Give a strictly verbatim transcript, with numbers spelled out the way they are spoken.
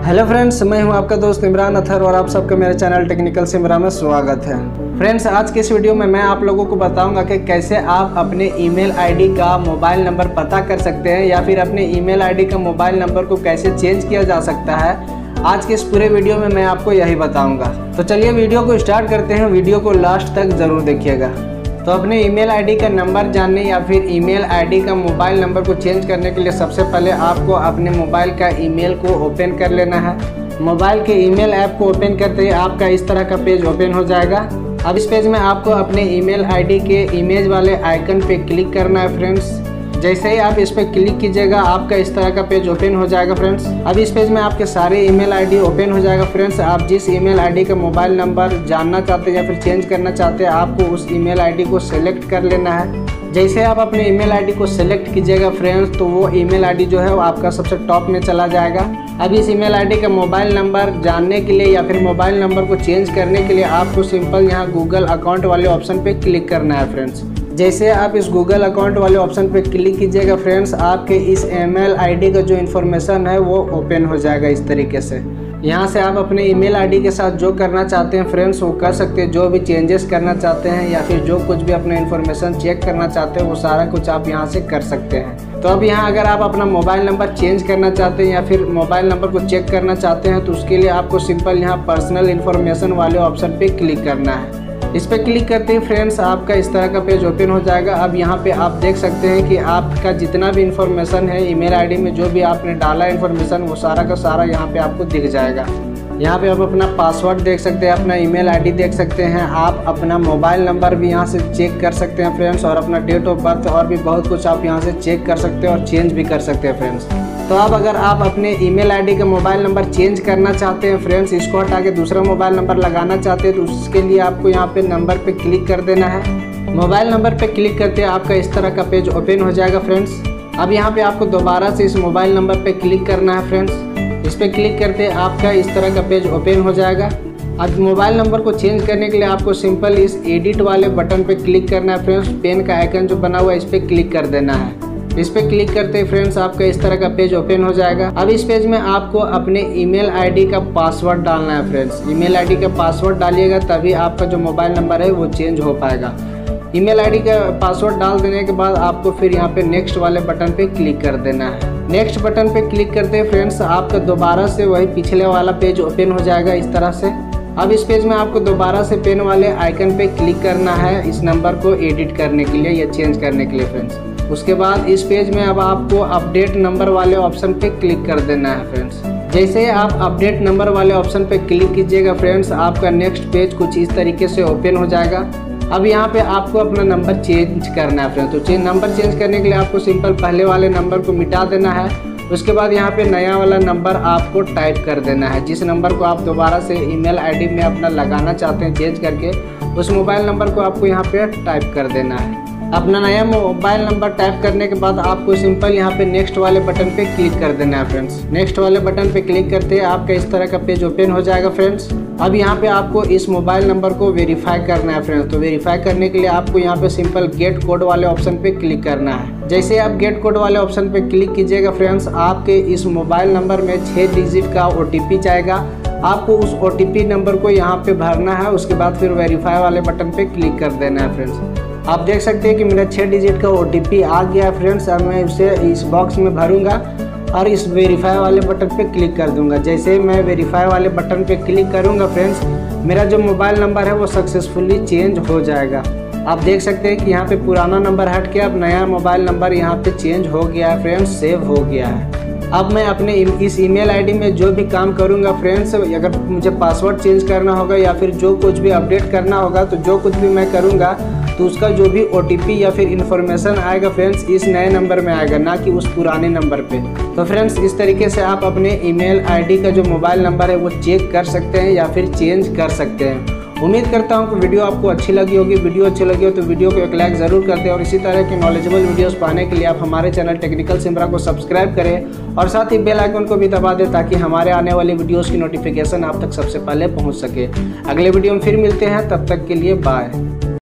Hello friends, मैं हूं आपका दोस्त इमरान अथर और आप सबका मेरे चैनल टेक्निकल सिमरा में स्वागत है। फ्रेंड्स, आज के इस वीडियो में मैं आप लोगों को बताऊंगा कि कैसे आप अपने ईमेल आईडी का मोबाइल नंबर पता कर सकते हैं या फिर अपने ईमेल आईडी का मोबाइल नंबर को कैसे चेंज किया जा सकता है। आज के इस पूरे वीडियो में मैं आपको यही बताऊँगा। तो चलिए वीडियो को स्टार्ट करते हैं। वीडियो को लास्ट तक ज़रूर देखिएगा। तो अपने ईमेल आईडी का नंबर जानने या फिर ईमेल आईडी का मोबाइल नंबर को चेंज करने के लिए सबसे पहले आपको अपने मोबाइल का ईमेल को ओपन कर लेना है। मोबाइल के ईमेल ऐप को ओपन करते ही आपका इस तरह का पेज ओपन हो जाएगा। अब इस पेज में आपको अपने ईमेल आईडी के इमेज वाले आइकन पे क्लिक करना है फ्रेंड्स। जैसे ही आप इस पर क्लिक कीजिएगा आपका इस तरह का पेज ओपन हो जाएगा फ्रेंड्स। अब इस पेज में आपके सारे ईमेल आईडी ओपन हो जाएगा फ्रेंड्स। आप जिस ईमेल आईडी का मोबाइल नंबर जानना चाहते हैं या फिर चेंज करना चाहते हैं आपको उस ईमेल आईडी को सेलेक्ट कर लेना है। जैसे आप अपने ईमेल आईडी को सेलेक्ट कीजिएगा फ्रेंड्स तो वो ईमेल आईडी जो है वो आपका सबसे टॉप में चला जाएगा। अब इस ईमेल आईडी का मोबाइल नंबर जानने के लिए या फिर मोबाइल नंबर को चेंज करने के लिए आपको सिंपल यहाँ गूगल अकाउंट वाले ऑप्शन पे क्लिक करना है फ्रेंड्स। जैसे आप इस गूगल अकाउंट वाले ऑप्शन पे क्लिक कीजिएगा फ्रेंड्स, आपके इस ईमेल आईडी का जो इन्फॉर्मेशन है वो ओपन हो जाएगा इस तरीके से। यहाँ से आप अपने ईमेल आईडी के साथ जो करना चाहते हैं फ्रेंड्स वो कर सकते हैं। जो भी चेंजेस करना चाहते हैं या फिर जो कुछ भी अपना इन्फॉर्मेशन चेक करना चाहते हैं वो सारा कुछ आप यहाँ से कर सकते हैं। तो अब यहाँ अगर आप अपना मोबाइल नंबर चेंज करना चाहते हैं या फिर मोबाइल नंबर को चेक करना चाहते हैं तो उसके लिए आपको सिंपल यहाँ पर्सनल इन्फॉर्मेशन वाले ऑप्शन पे क्लिक करना है। इस पर क्लिक करते ही फ्रेंड्स आपका इस तरह का पेज ओपन हो जाएगा। अब यहाँ पे आप देख सकते हैं कि आपका जितना भी इन्फॉर्मेशन है ईमेल आईडी में जो भी आपने डाला इन्फॉर्मेशन वो सारा का सारा यहाँ पे आपको दिख जाएगा। यहाँ पे आप अपना पासवर्ड देख सकते हैं, अपना ईमेल आईडी देख सकते हैं, आप अपना मोबाइल नंबर भी यहाँ से चेक कर सकते हैं फ्रेंड्स और अपना डेट ऑफ बर्थ और भी बहुत कुछ आप यहाँ से चेक कर सकते हैं और चेंज भी कर सकते हैं फ्रेंड्स। तो अब अगर आप अपने ईमेल आईडी का मोबाइल नंबर चेंज करना चाहते हैं फ्रेंड्स, इसको हटा के दूसरा मोबाइल नंबर लगाना चाहते हैं तो उसके लिए आपको यहाँ पे नंबर पे क्लिक कर देना है। मोबाइल नंबर पे क्लिक करते हैं आपका इस तरह का पेज ओपन हो जाएगा फ्रेंड्स। अब यहाँ पे आपको दोबारा से इस मोबाइल नंबर पे क्लिक करना है फ्रेंड्स। इस पर क्लिक करते आपका इस तरह का पेज ओपन हो जाएगा। अब मोबाइल नंबर को चेंज करने के लिए आपको सिंपल इस एडिट वाले बटन पे क्लिक करना है फ्रेंड्स। पेन का आइकन जो बना हुआ है इस पर क्लिक कर देना है। इस पर क्लिक करते ही फ्रेंड्स आपका इस तरह का पेज ओपन हो जाएगा। अब इस पेज में आपको अपने ईमेल आईडी का पासवर्ड डालना है फ्रेंड्स। ईमेल आईडी का पासवर्ड डालिएगा तभी आपका जो मोबाइल नंबर है वो चेंज हो पाएगा। ईमेल आईडी का पासवर्ड डाल देने के बाद आपको फिर यहाँ पे नेक्स्ट वाले बटन पे क्लिक कर देना है। नेक्स्ट बटन पे क्लिक करते हैं फ्रेंड्स आपका दोबारा से वही पिछले वाला पेज ओपन हो जाएगा इस तरह से। अब इस पेज में आपको दोबारा से पेन वाले आइकन पे क्लिक करना है इस नंबर को एडिट करने के लिए या चेंज करने के लिए फ्रेंड्स। उसके बाद इस पेज में अब आपको अपडेट नंबर वाले ऑप्शन पे क्लिक कर देना है फ्रेंड्स। जैसे ही आप अपडेट नंबर वाले ऑप्शन पे क्लिक कीजिएगा फ्रेंड्स आपका नेक्स्ट पेज कुछ इस तरीके से ओपन हो जाएगा। अब यहाँ पे आपको अपना नंबर चेंज करना है फ्रेंड्स। तो चेंज नंबर चेंज करने के लिए आपको सिंपल पहले वाले नंबर को मिटा देना है। उसके बाद यहाँ पे नया वाला नंबर आपको टाइप कर देना है। जिस नंबर को आप दोबारा से ईमेल आईडी में अपना लगाना चाहते हैं चेंज करके उस मोबाइल नंबर को आपको यहाँ पे टाइप कर देना है। अपना नया मोबाइल नंबर टाइप करने के बाद आपको सिंपल यहाँ पे नेक्स्ट वाले बटन पे क्लिक कर देना है फ्रेंड्स। नेक्स्ट वाले बटन पे क्लिक करते हैं आपका इस तरह का पेज ओपन हो जाएगा फ्रेंड्स। अब यहाँ पे आपको इस मोबाइल नंबर को वेरीफाई करना है फ्रेंड्स। तो वेरीफाई करने के लिए आपको यहाँ पे सिंपल गेट कोड वाले ऑप्शन पे क्लिक करना है। जैसे आप गेट कोड वाले ऑप्शन पे क्लिक कीजिएगा फ्रेंड्स आपके इस मोबाइल नंबर में छः डिजिट का ओ टी पी जाएगा। आपको उस ओ टी पी नंबर को यहाँ पे भरना है। उसके बाद फिर वेरीफाई वाले बटन पे क्लिक कर देना है फ्रेंड्स। आप देख सकते हैं कि मेरा छः डिजिट का ओ टी पी आ गया है फ्रेंड्स। अब मैं उसे इस बॉक्स में भरूंगा और इस वेरीफाई वाले बटन पे क्लिक कर दूंगा। जैसे मैं वेरीफाई वाले बटन पे क्लिक करूंगा फ्रेंड्स मेरा जो मोबाइल नंबर है वो सक्सेसफुली चेंज हो जाएगा। आप देख सकते हैं कि यहाँ पे पुराना नंबर हट के अब नया मोबाइल नंबर यहाँ पे चेंज हो गया है फ्रेंड्स, सेव हो गया है। अब मैं अपने इस ईमेल आईडी में जो भी काम करूंगा फ्रेंड्स, अगर मुझे पासवर्ड चेंज करना होगा या फिर जो कुछ भी अपडेट करना होगा तो जो कुछ भी मैं करूंगा तो उसका जो भी ओ टी पी या फिर इन्फॉर्मेशन आएगा फ्रेंड्स इस नए नंबर में आएगा, ना कि उस पुराने नंबर पे। तो फ्रेंड्स इस तरीके से आप अपने ईमेल आईडी का जो मोबाइल नंबर है वो चेक कर सकते हैं या फिर चेंज कर सकते हैं। उम्मीद करता हूँ कि वीडियो आपको अच्छी लगी होगी। वीडियो अच्छी लगी हो तो वीडियो को एक लाइक ज़रूर कर दें और इसी तरह की नॉलेजेबल वीडियोस पाने के लिए आप हमारे चैनल टेक्निकल सिमरा को सब्सक्राइब करें और साथ ही बेल आइकन को भी दबा दें ताकि हमारे आने वाली वीडियोस की नोटिफिकेशन आप तक सबसे पहले पहुँच सके। अगले वीडियो में फिर मिलते हैं, तब तक के लिए बाय।